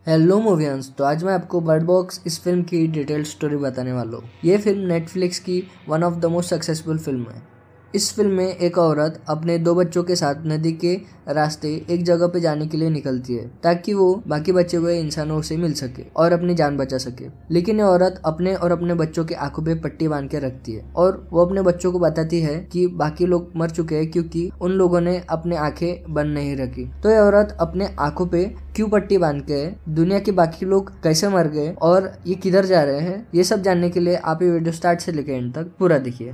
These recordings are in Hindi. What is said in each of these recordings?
हेलो मूवियंस। तो आज मैं आपको बर्ड बॉक्स इस फिल्म की डिटेल स्टोरी बताने वाला हूँ। ये फिल्म नेटफ्लिक्स की one of the most successful film है। इस फिल्म में एक औरत अपने 2 बच्चों के साथ नदी के रास्ते एक जगह पे जाने के लिए निकलती है ताकि वो बाकी बचे हुए इंसानों से मिल सके और अपनी जान बचा सके। लेकिन ये औरत अपने और अपने बच्चों की आंखों पे पट्टी बांध के रखती है और वो अपने बच्चों को बताती है कि बाकी लोग मर चुके हैं क्योंकि उन लोगों ने अपने आंखें बंद नहीं रखी। तो ये औरत अपने आंखों पे क्यों पट्टी बांध के है, दुनिया के बाकी लोग कैसे मर गए और ये किधर जा रहे हैं, ये सब जानने के लिए आप ये वीडियो स्टार्ट से लेकर एंड तक पूरा देखिए।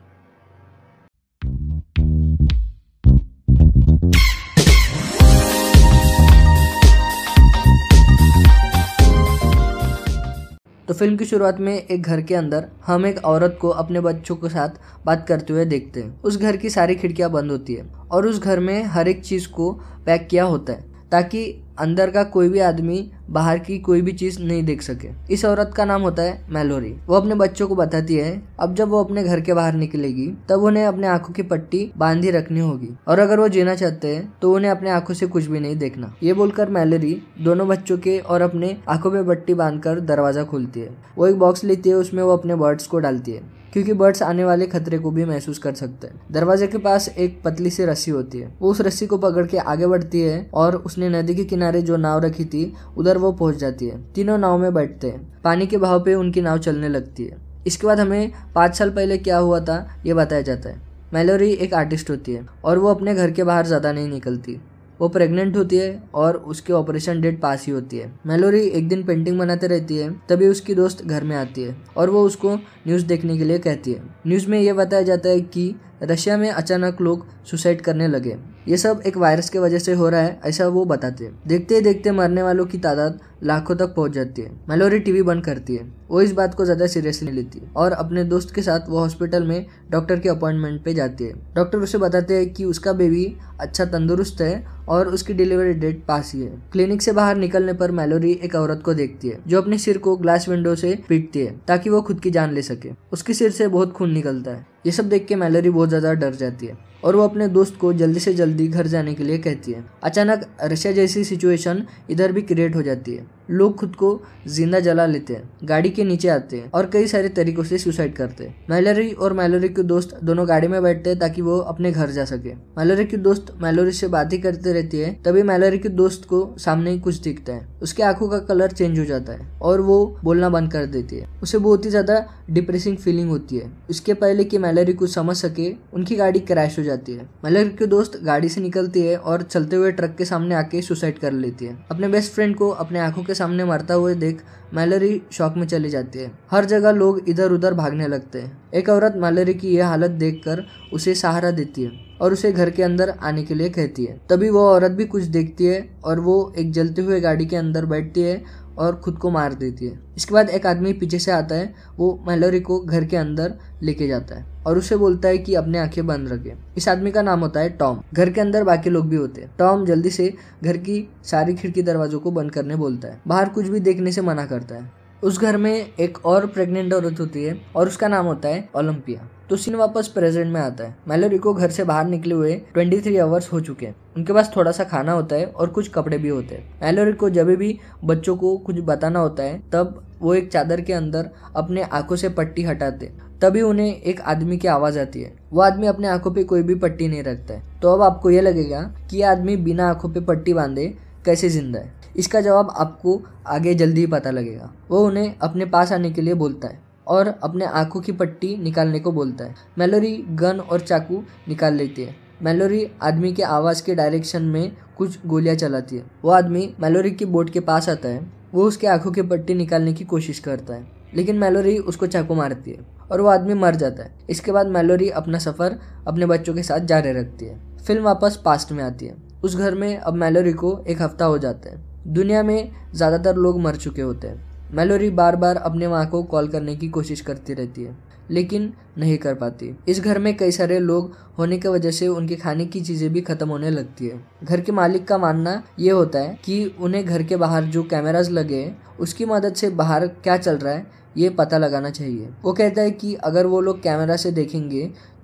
तो फिल्म की शुरुआत में एक घर के अंदर हम एक औरत को अपने बच्चों के साथ बात करते हुए देखते हैं। उस घर की सारी खिड़कियां बंद होती है और उस घर में हर एक चीज को पैक किया होता है ताकि अंदर का कोई भी आदमी बाहर की कोई भी चीज नहीं देख सके। इस औरत का नाम होता है मैलोरी। वो अपने बच्चों को बताती है अब जब वो अपने घर के बाहर निकलेगी तब उन्हें अपने आंखों की पट्टी बांधी रखनी होगी और अगर वो जीना चाहते हैं तो उन्हें अपने आंखों से कुछ भी नहीं देखना। ये बोलकर मैलोरी दोनों बच्चों के और अपने आंखों पे पट्टी बांधकर दरवाजा खोलती है। वो एक बॉक्स लेती है, उसमें वो अपने बर्ड्स को डालती है क्योंकि बर्ड्स आने वाले खतरे को भी महसूस कर सकते हैं। दरवाजे के पास एक पतली सी रस्सी होती है। वो उस रस्सी को पकड़ के आगे बढ़ती है और उसने नदी के किनारे जो नाव रखी थी उधर वो पहुंच जाती है। तीनों नाव में बैठते हैं। पानी के बहाव पे उनकी नाव चलने लगती है। इसके बाद हमें 5 साल पहले क्या हुआ था ये बताया जाता है। मैलोरी एक आर्टिस्ट होती है और वो अपने घर के बाहर ज्यादा नहीं निकलती। वो प्रेग्नेंट होती है और उसके ऑपरेशन डेट पास ही होती है। मैलोरी एक दिन पेंटिंग बनाते रहती है, तभी उसकी दोस्त घर में आती है और वो उसको न्यूज़ देखने के लिए कहती है। न्यूज़ में ये बताया जाता है कि रशिया में अचानक लोग सुसाइड करने लगे। ये सब एक वायरस के वजह से हो रहा है, ऐसा वो बताते हैं। देखते ही देखते मरने वालों की तादाद लाखों तक पहुंच जाती है। मैलोरी टीवी बंद करती है। वो इस बात को ज्यादा सीरियसली नहीं लेती और अपने दोस्त के साथ वो हॉस्पिटल में डॉक्टर के अपॉइंटमेंट पे जाती है। डॉक्टर उसे बताते हैं कि उसका बेबी अच्छा तंदुरुस्त है और उसकी डिलीवरी डेट पास ही है। क्लिनिक से बाहर निकलने पर मैलोरी एक औरत को देखती है जो अपने सिर को ग्लास विंडो से पीटती है ताकि वो खुद की जान ले सके। उसके सिर से बहुत खून निकलता है। ये सब देख के मैलोरी बहुत ज्यादा डर जाती है और वो अपने दोस्त को जल्दी से जल्दी घर जाने के लिए कहती है। अचानक रशिया जैसी सिचुएशन इधर भी क्रिएट हो जाती है। लोग खुद को जिंदा जला लेते हैं, गाड़ी के नीचे आते हैं और कई सारे तरीकों से सुसाइड करते हैं। मैलोरी और मैलोरी के दोस्त दोनों गाड़ी में बैठते हैं ताकि वो अपने घर जा सके। मैलोरी की दोस्त मैलोरी से बातें करते रहती है। तभी मैलोरी के दोस्त को सामने ही कुछ दिखता है। उसके आंखों का कलर चेंज हो जाता है और वो बोलना बंद कर देती है। उसे बहुत ही ज्यादा डिप्रेसिंग फीलिंग होती है। इसके पहले कि मैलोरी कुछ समझ सके उनकी गाड़ी क्रैश हो जाती है। मैलोरी की दोस्त गाड़ी से निकलती है और चलते हुए ट्रक के सामने आके सुसाइड कर लेती है। अपने बेस्ट फ्रेंड को अपने आंखों के सामने मरता हुए देख मैलोरी शॉक में चली जाती है। हर जगह लोग इधर उधर भागने लगते हैं। एक औरत मैलोरी की यह हालत देखकर उसे सहारा देती है और उसे घर के अंदर आने के लिए कहती है। तभी वो औरत भी कुछ देखती है और वो एक जलते हुए गाड़ी के अंदर बैठती है और खुद को मार देती है। इसके बाद एक आदमी पीछे से आता है। वो मैलोरी को घर के अंदर लेके जाता है और उसे बोलता है कि अपने आंखें बंद रखे। इस आदमी का नाम होता है टॉम। घर के अंदर बाकी लोग भी होते हैं। टॉम जल्दी से घर की सारी खिड़की दरवाजों को बंद करने बोलता है। बाहर कुछ भी देखने से मना करता है। उस घर में एक और प्रेग्नेंट औरत होती है और उसका नाम होता है ओलंपिया। तो सीन वापस प्रेजेंट में आता है। मैलोरी को घर से बाहर निकले हुए 23 आवर्स हो चुके हैं। उनके पास थोड़ा सा खाना होता है और कुछ कपड़े भी होते हैं। मैलोरी को जब भी बच्चों को कुछ बताना होता है तब वो एक चादर के अंदर अपने आंखों से पट्टी हटाते। तभी उन्हें एक आदमी की आवाज आती है। वो आदमी अपने आंखों पे कोई भी पट्टी नहीं रखता है। तो अब आपको ये लगेगा कि ये आदमी बिना आंखों पे पट्टी बांधे कैसे जिंदा है। इसका जवाब आपको आगे जल्दी ही पता लगेगा। वो उन्हें अपने पास आने के लिए बोलता है और अपने आंखों की पट्टी निकालने को बोलता है। मैलोरी गन और चाकू निकाल लेती है। मैलोरी आदमी के आवाज के डायरेक्शन में कुछ गोलियां चलाती है। वो आदमी मैलोरी की बोट के पास आता है। वो उसके आंखों की पट्टी निकालने की कोशिश करता है लेकिन मैलोरी उसको चाकू मारती है और वो आदमी मर जाता है। इसके बाद मैलोरी अपना सफर अपने बच्चों के साथ जारी रखती है। फिल्म वापस पास्ट में आती है। उस घर में अब मैलोरी को 1 हफ्ता हो जाता है। दुनिया में ज्यादातर लोग मर चुके होते हैं। मैलोरी बार बार अपने माँ को कॉल करने की कोशिश करती रहती है लेकिन नहीं कर पाती। इस घर में कई सारे लोग होने की वजह से उनके खाने की चीजें भी खत्म होने लगती है। घर के मालिक का मानना ये होता है कि उन्हें घर के बाहर जो कैमरास लगे हैं उसकी मदद से बाहर क्या चल रहा है ये पता लगाना चाहिए। वो कहता है कि अगर वो लोग कैमरा से देखेंगे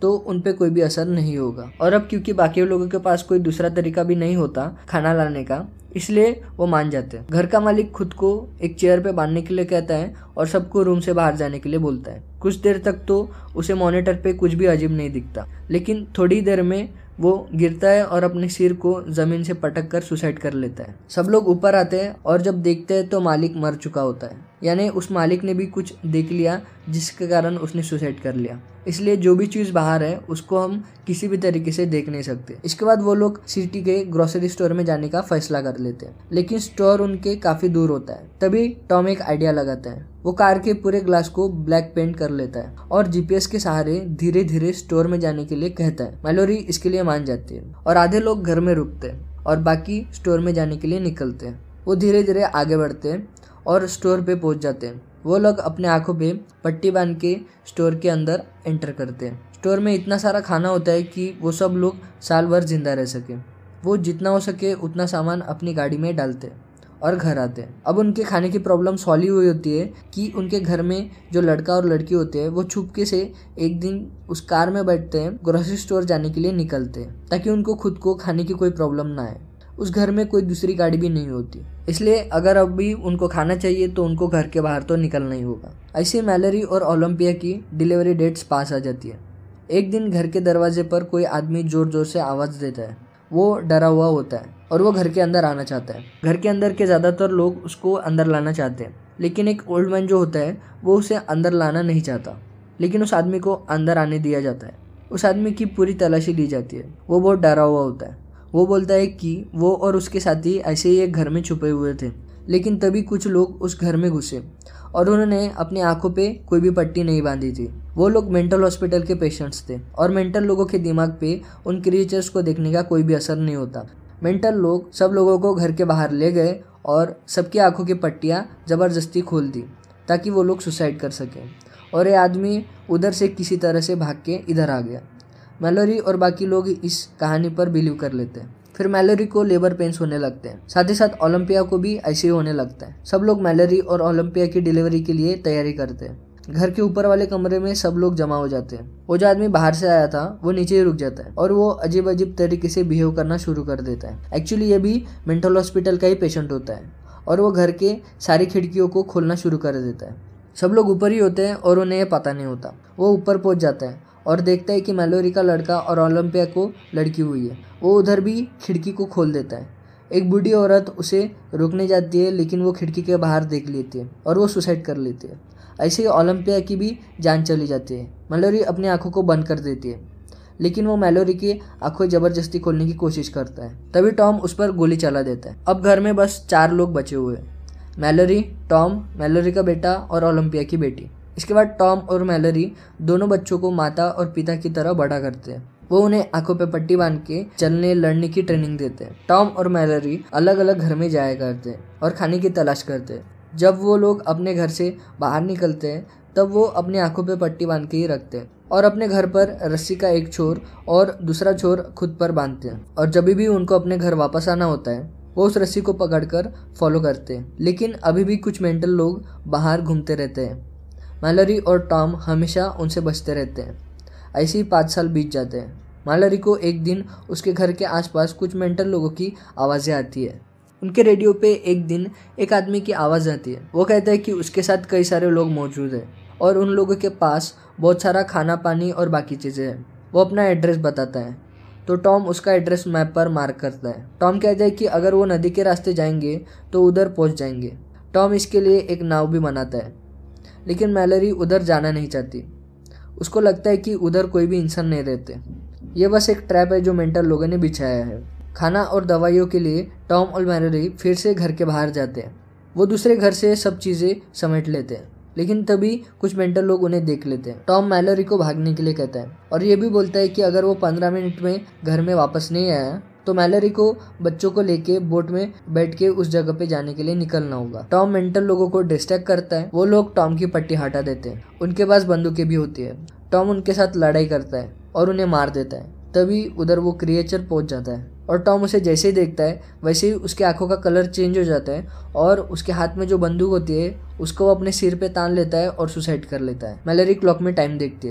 तो उन पे कोई भी असर नहीं होगा। और अब क्योंकि बाकी लोगों के पास कोई दूसरा तरीका भी नहीं होता खाना लाने का, इसलिए वो मान जाते हैं। घर का मालिक खुद को एक चेयर पे बांधने के लिए कहता है और सबको रूम से बाहर जाने के लिए बोलता है। कुछ देर तक तो उसे मॉनिटर पे कुछ भी अजीब नहीं दिखता, लेकिन थोड़ी देर में वो गिरता है और अपने सिर को जमीन से पटक कर सुसाइड कर लेता है। सब लोग ऊपर आते हैं और जब देखते हैं तो मालिक मर चुका होता है, यानी उस मालिक ने भी कुछ देख लिया जिसके कारण उसने सुसाइड कर लिया। इसलिए जो भी चीज़ बाहर है उसको हम किसी भी तरीके से देख नहीं सकते। इसके बाद वो लोग सिटी के ग्रोसरी स्टोर में जाने का फैसला कर लेते हैं, लेकिन स्टोर उनके काफ़ी दूर होता है। तभी टॉम एक आइडिया लगाता है। वो कार के पूरे ग्लास को ब्लैक पेंट कर लेता है और जीपीएस के सहारे धीरे धीरे स्टोर में जाने के लिए कहता है। मैलोरी इसके लिए मान जाती है और आधे लोग घर में रुकते हैं और बाकी स्टोर में जाने के लिए निकलते हैं। वो धीरे धीरे आगे बढ़ते हैं और स्टोर पे पहुंच जाते हैं। वो लोग अपने आंखों पे पट्टी बांध के स्टोर के अंदर एंटर करते हैं। स्टोर में इतना सारा खाना होता है कि वो सब लोग साल भर जिंदा रह सके। वो जितना हो सके उतना सामान अपनी गाड़ी में डालते हैं और घर आते हैं। अब उनके खाने की प्रॉब्लम सॉल्व हुई होती है कि उनके घर में जो लड़का और लड़की होते हैं वो चुपके से एक दिन उस कार में बैठते हैं, ग्रोसरी स्टोर जाने के लिए निकलते हैं ताकि उनको खुद को खाने की कोई प्रॉब्लम ना आए। उस घर में कोई दूसरी गाड़ी भी नहीं होती, इसलिए अगर अभी उनको खाना चाहिए तो उनको घर के बाहर तो निकलना ही होगा। ऐसे मैलोरी और ओलंपिया की डिलीवरी डेट्स पास आ जाती है। एक दिन घर के दरवाजे पर कोई आदमी जोर जोर से आवाज़ देता है। वो डरा हुआ होता है और वो घर के अंदर आना चाहता है। घर के अंदर के ज़्यादातर लोग उसको अंदर लाना चाहते हैं, लेकिन एक ओल्ड मैन जो होता है वो उसे अंदर लाना नहीं चाहता, लेकिन उस आदमी को अंदर आने दिया जाता है। उस आदमी की पूरी तलाशी ली जाती है। वो बहुत डरा हुआ होता है। वो बोलता है कि वो और उसके साथी ऐसे ही एक घर में छुपे हुए थे, लेकिन तभी कुछ लोग उस घर में घुसे और उन्होंने अपनी आंखों पे कोई भी पट्टी नहीं बांधी थी। वो लोग मेंटल हॉस्पिटल के पेशेंट्स थे और मेंटल लोगों के दिमाग पे उन क्रिएचर्स को देखने का कोई भी असर नहीं होता। मेंटल लोग सब लोगों को घर के बाहर ले गए और सबकी आंखों की पट्टियाँ ज़बरदस्ती खोल दी ताकि वो लोग सुसाइड कर सकें, और ये आदमी उधर से किसी तरह से भाग के इधर आ गया। मैलोरी और बाकी लोग इस कहानी पर बिलीव कर लेते हैं। फिर मैलोरी को लेबर पेन्स होने लगते हैं, साथ ही साथ ओलंपिया को भी ऐसे ही होने लगता है। सब लोग मैलोरी और ओलंपिया की डिलीवरी के लिए तैयारी करते हैं। घर के ऊपर वाले कमरे में सब लोग जमा हो जाते हैं। वो जो आदमी बाहर से आया था वो नीचे ही रुक जाता है और वो अजीब अजीब तरीके से बिहेव करना शुरू कर देता है। एक्चुअली ये भी मेंटल हॉस्पिटल का ही पेशेंट होता है और वो घर के सारी खिड़कियों को खोलना शुरू कर देता है। सब लोग ऊपर ही होते हैं और उन्हें पता नहीं होता। वो ऊपर पहुंच जाता है और देखता है कि मैलोरी का लड़का और ओलंपिया को लड़की हुई है। वो उधर भी खिड़की को खोल देता है। एक बूढ़ी औरत उसे रोकने जाती है, लेकिन वो खिड़की के बाहर देख लेती है और वो सुसाइड कर लेती है। ऐसे ही ओलंपिया की भी जान चली जाती है। मैलोरी अपनी आंखों को बंद कर देती है, लेकिन वो मैलोरी की आंखें ज़बरदस्ती खोलने की कोशिश करता है। तभी टॉम उस पर गोली चला देता है। अब घर में बस 4 लोग बचे हुए हैं, मैलोरी, टॉम, मैलोरी का बेटा और ओलंपिया की बेटी। इसके बाद टॉम और मैलोरी दोनों बच्चों को माता और पिता की तरह बड़ा करते हैं। वो उन्हें आंखों पे पट्टी बांध के चलने लड़ने की ट्रेनिंग देते हैं। टॉम और मैलोरी अलग अलग घर में जाया करते हैं और खाने की तलाश करते हैं। जब वो लोग अपने घर से बाहर निकलते हैं तब वो अपनी आंखों पे पट्टी बांध के ही रखते हैं और अपने घर पर रस्सी का एक छोर और दूसरा छोर खुद पर बांधते हैं। और जब भी उनको अपने घर वापस आना होता है वो उस रस्सी को पकड़कर फॉलो करते हैं। लेकिन अभी भी कुछ मेंटल लोग बाहर घूमते रहते हैं। मैलोरी और टॉम हमेशा उनसे बचते रहते हैं। ऐसे ही 5 साल बीत जाते हैं। मैलोरी को एक दिन उसके घर के आसपास कुछ मेंटल लोगों की आवाज़ें आती है। उनके रेडियो पे एक दिन एक आदमी की आवाज़ आती है। वो कहता है कि उसके साथ कई सारे लोग मौजूद हैं और उन लोगों के पास बहुत सारा खाना पानी और बाकी चीज़ें हैं। वो अपना एड्रेस बताता है तो टॉम उसका एड्रेस मैप पर मार्क करता है। टॉम कहता है कि अगर वो नदी के रास्ते जाएंगे तो उधर पहुंच जाएंगे। टॉम इसके लिए एक नाव भी बनाता है, लेकिन मैलोरी उधर जाना नहीं चाहती। उसको लगता है कि उधर कोई भी इंसान नहीं रहते। ये बस एक ट्रैप है जो मेंटल लोगों ने बिछाया है। खाना और दवाइयों के लिए टॉम और मैलोरी फिर से घर के बाहर जाते हैं। वो दूसरे घर से सब चीज़ें समेट लेते हैं, लेकिन तभी कुछ मेंटल लोग उन्हें देख लेते हैं। टॉम मैलोरी को भागने के लिए कहता है और ये भी बोलता है कि अगर वो 15 मिनट में घर में वापस नहीं आया तो मैलोरी को बच्चों को लेके बोट में बैठ के उस जगह पे जाने के लिए निकलना होगा। टॉम मेंटल लोगों को डिस्ट्रैक्ट करता है। वो लोग टॉम की पट्टी हटा देते हैं। उनके पास बंदूकें भी होती है। टॉम उनके साथ लड़ाई करता है और उन्हें मार देता है। तभी उधर वो क्रिएचर पहुंच जाता है और टॉम उसे जैसे ही देखता है वैसे ही उसके आंखों का कलर चेंज हो जाता है और उसके हाथ में जो बंदूक होती है उसको वो अपने सिर पे तान लेता है और सुसाइड कर लेता है। मैलोरी क्लॉक में टाइम देखती है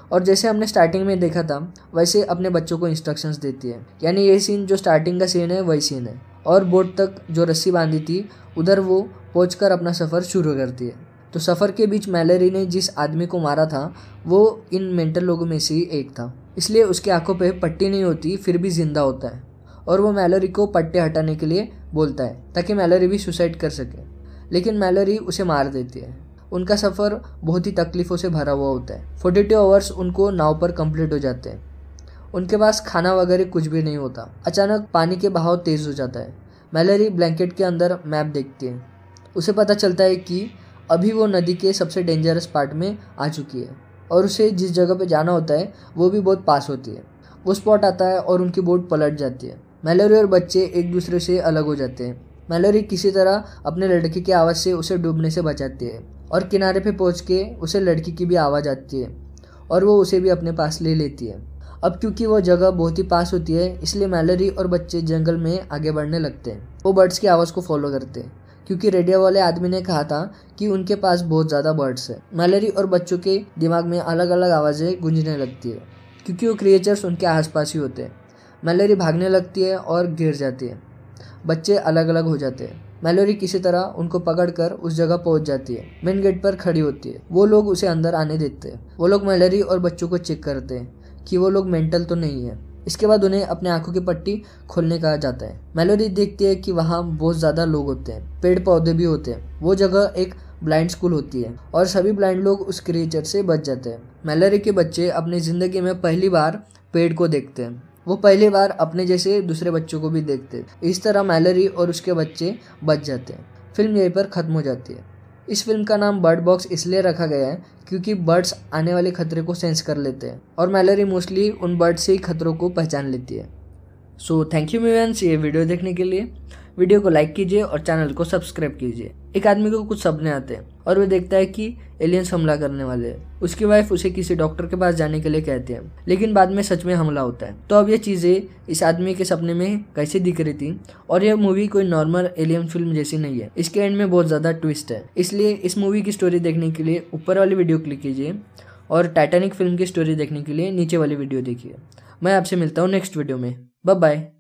और जैसे हमने स्टार्टिंग में देखा था वैसे अपने बच्चों को इंस्ट्रक्शंस देती है। यानी ये सीन जो स्टार्टिंग का सीन है वही सीन है। और बोट तक जो रस्सी बांधी थी उधर वो पहुंचकर अपना सफ़र शुरू करती है। तो सफ़र के बीच मैलरी ने जिस आदमी को मारा था वो इन मेंटल लोगों में से ही एक था, इसलिए उसकी आंखों पे पट्टी नहीं होती फिर भी जिंदा होता है। और वो मैलरी को पट्टे हटाने के लिए बोलता है ताकि मैलरी भी सुसाइड कर सके, लेकिन मैलरी उसे मार देती है। उनका सफ़र बहुत ही तकलीफ़ों से भरा हुआ होता है। 42 आवर्स उनको नाव पर कंप्लीट हो जाते हैं। उनके पास खाना वगैरह कुछ भी नहीं होता। अचानक पानी के बहाव तेज़ हो जाता है। मैलरी ब्लैंकेट के अंदर मैप देखती है। उसे पता चलता है कि अभी वो नदी के सबसे डेंजरस पार्ट में आ चुकी है और उसे जिस जगह पे जाना होता है वो भी बहुत पास होती है। वो स्पॉट आता है और उनकी बोट पलट जाती है। मैलरी और बच्चे एक दूसरे से अलग हो जाते हैं। मैलरी किसी तरह अपने लड़के की आवाज़ से उसे डूबने से बचाती है और किनारे पे पहुंच के उसे लड़की की भी आवाज़ आती है और वो उसे भी अपने पास ले लेती है। अब क्योंकि वो जगह बहुत ही पास होती है इसलिए मैलरी और बच्चे जंगल में आगे बढ़ने लगते हैं। वो बर्ड्स की आवाज़ को फॉलो करते हैं क्योंकि रेडियो वाले आदमी ने कहा था कि उनके पास बहुत ज़्यादा बर्ड्स है। मैलरी और बच्चों के दिमाग में अलग अलग आवाज़ें गूंजने लगती है क्योंकि वो क्रिएचर्स उनके आसपास ही होते हैं। मैलरी भागने लगती है और गिर जाती है। बच्चे अलग अलग हो जाते हैं। मैलरी किसी तरह उनको पकड़कर उस जगह पहुंच जाती है। मेन गेट पर खड़ी होती है। वो लोग उसे अंदर आने देते हैं। वो लोग मैलरी और बच्चों को चेक करते हैं कि वो लोग मेंटल तो नहीं है। इसके बाद उन्हें अपने आंखों की पट्टी खोलने कहा जाता है। मैलरी देखती है कि वहाँ बहुत ज़्यादा लोग होते हैं, पेड़ पौधे भी होते हैं। वो जगह एक ब्लाइंड स्कूल होती है और सभी ब्लाइंड लोग उस क्रिएचर से बच जाते हैं। मैलरी के बच्चे अपनी ज़िंदगी में पहली बार पेड़ को देखते हैं। वो पहली बार अपने जैसे दूसरे बच्चों को भी देखते हैं। इस तरह मैलरी और उसके बच्चे बच जाते हैं। फिल्म यहीं पर ख़त्म हो जाती है। इस फिल्म का नाम बर्ड बॉक्स इसलिए रखा गया है क्योंकि बर्ड्स आने वाले खतरे को सेंस कर लेते हैं और मैलरी मोस्टली उन बर्ड्स से ही खतरों को पहचान लेती है। सो थैंक यू व्यूअर्स ये वीडियो देखने के लिए। वीडियो को लाइक कीजिए और चैनल को सब्सक्राइब कीजिए। एक आदमी को कुछ सपने आते हैं और वो देखता है कि एलियंस हमला करने वाले हैं। उसकी वाइफ उसे किसी डॉक्टर के पास जाने के लिए कहती है, लेकिन बाद में सच में हमला होता है। तो अब ये चीज़ें इस आदमी के सपने में कैसे दिख रही थी। और यह मूवी कोई नॉर्मल एलियन फिल्म जैसी नहीं है। इसके एंड में बहुत ज़्यादा ट्विस्ट है। इसलिए इस मूवी की स्टोरी देखने के लिए ऊपर वाली वीडियो क्लिक कीजिए और टाइटैनिक फिल्म की स्टोरी देखने के लिए नीचे वाली वीडियो देखिए। मैं आपसे मिलता हूँ नेक्स्ट वीडियो में। Bye bye.